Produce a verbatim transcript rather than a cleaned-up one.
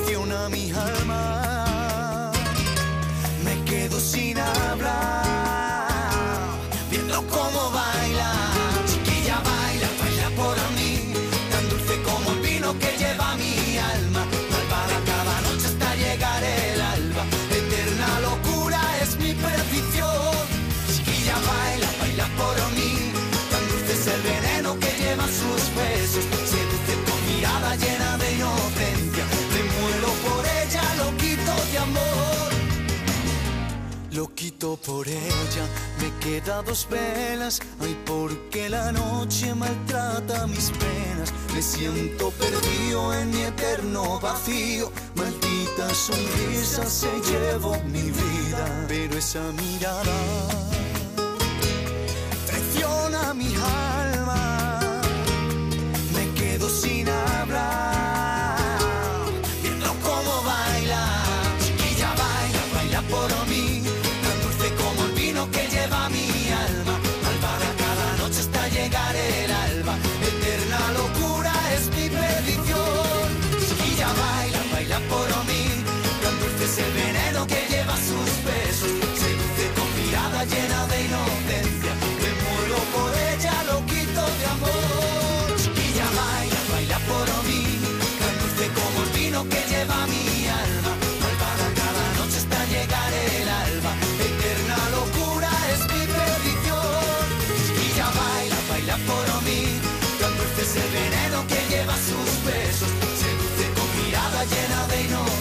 traiciona mi alma. Me quedo sin hablar, viendo cómo baila. Chiquilla, baila, baila por mí, tan dulce como el vino que lleva mi alma. Malvada cada noche hasta llegar el alba, eterna locura es mi perdición. Chiquilla, baila, baila por mí, tan dulce es el veneno que lleva sus besos. Seduce con mirada llena de inocencia, me muero por ella, loquito de amor. Loquito por ella, me queda dos velas. Ay, porque la noche maltrata mis penas. Me siento perdido en mi eterno vacío. Maldita sonrisa se llevó mi vida, pero esa mirada traiciona mi alma. Me quedo sin hablar, viendo cómo baila. Chiquilla, baila, baila por mí, tan dulce como el vino que lleva mi alma. Malvada cada noche hasta llegar el alba, eterna locura es mi perdición. Chiquilla, baila, baila por mí, tan dulce es el veneno que lleva sus besos. Seduce con mirada llena de inocencia, me muero por ella, loquito de amor. Chiquilla, baila, baila por mí, tan dulce como el vino que lleva mi alma. Malvada cada noche hasta llegar el alba, eterna locura es mi perdición. Chiquilla, baila, baila por mí, tan dulce es el veneno que lleva sus besos. Seduce con mirada llena de inocencia,